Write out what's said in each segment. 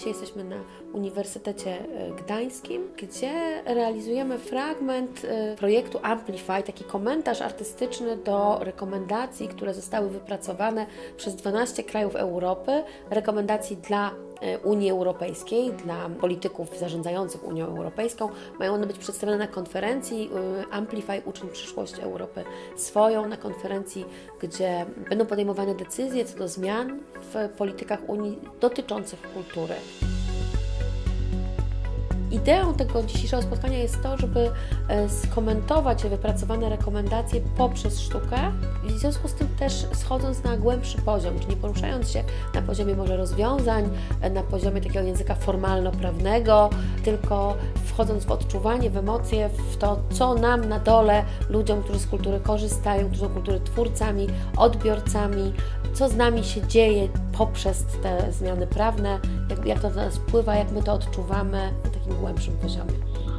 Dzisiaj jesteśmy na Uniwersytecie Gdańskim, gdzie realizujemy fragment projektu Amplify, taki komentarz artystyczny do rekomendacji, które zostały wypracowane przez 12 krajów Europy, rekomendacji dla Unii Europejskiej, dla polityków zarządzających Unią Europejską. Mają one być przedstawione na konferencji Amplify Uczyń przyszłość Europy swoją, na konferencji, gdzie będą podejmowane decyzje co do zmian w politykach Unii dotyczących kultury. Ideą tego dzisiejszego spotkania jest to, żeby skomentować wypracowane rekomendacje poprzez sztukę, w związku z tym też schodząc na głębszy poziom, czyli nie poruszając się na poziomie może rozwiązań, na poziomie takiego języka formalno-prawnego, tylko wchodząc w odczuwanie, w emocje, w to, co nam na dole, ludziom, którzy z kultury korzystają, którzy są kultury twórcami, odbiorcami, co z nami się dzieje poprzez te zmiany prawne, jak to do nas wpływa, jak my to odczuwamy na takim głębszym poziomie.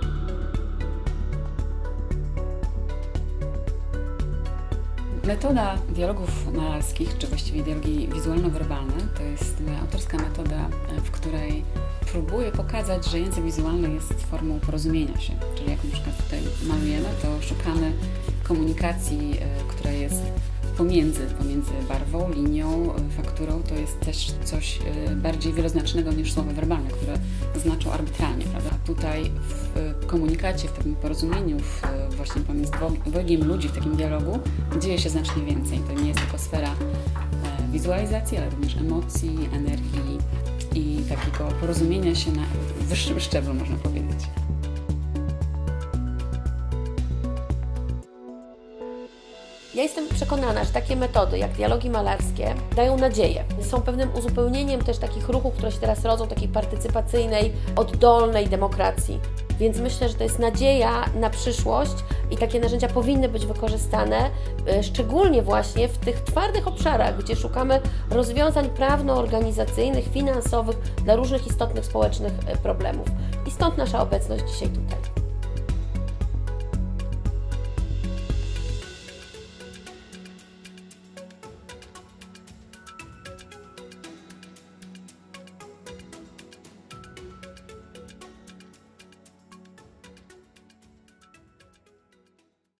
Metoda dialogów malarskich, czy właściwie dialogi wizualno-werbalne, to jest moja autorska metoda, w której próbuję pokazać, że język wizualny jest formą porozumienia się. Czyli jak na przykład tutaj malujemy, to szukamy komunikacji, która jest pomiędzy barwą, linią, fakturą. To jest też coś bardziej wieloznacznego niż słowa werbalne, które znaczą arbitralnie, prawda? A tutaj w komunikacie, w takim porozumieniu, właśnie pomiędzy dwojgiem ludzi, w takim dialogu dzieje się znacznie więcej. To nie jest tylko sfera wizualizacji, ale również emocji, energii i takiego porozumienia się na wyższym szczeblu, można powiedzieć. Ja jestem przekonana, że takie metody jak dialogi malarskie dają nadzieję. Są pewnym uzupełnieniem też takich ruchów, które się teraz rodzą, takiej partycypacyjnej, oddolnej demokracji. Więc myślę, że to jest nadzieja na przyszłość i takie narzędzia powinny być wykorzystane, szczególnie właśnie w tych twardych obszarach, gdzie szukamy rozwiązań prawno-organizacyjnych, finansowych dla różnych istotnych społecznych problemów. I stąd nasza obecność dzisiaj tutaj.